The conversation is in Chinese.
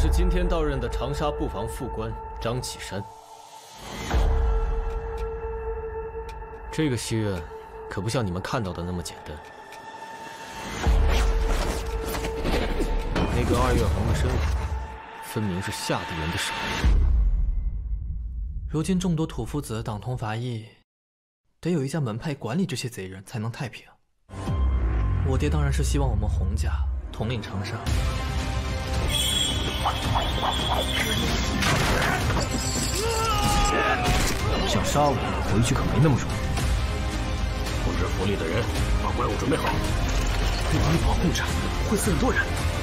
是今天到任的长沙布防副官张启山。这个西任可不像你们看到的那么简单。那个二月皇的身份，分明是下地人的手。 如今众多土夫子党同伐异，得有一家门派管理这些贼人，才能太平。我爹当然是希望我们洪家统领长沙。 想杀我，回去可没那么容易。 控制府里的人，把怪物准备好。 对方一保护着，会死很多人。